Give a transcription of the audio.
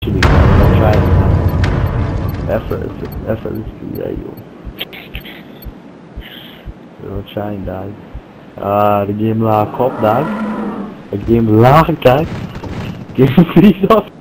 actually, I'm gonna try it now. Effortlessly, there you go. We're trying, dog. De game laag op, dog. De game laag, kijk. Game vliegt af.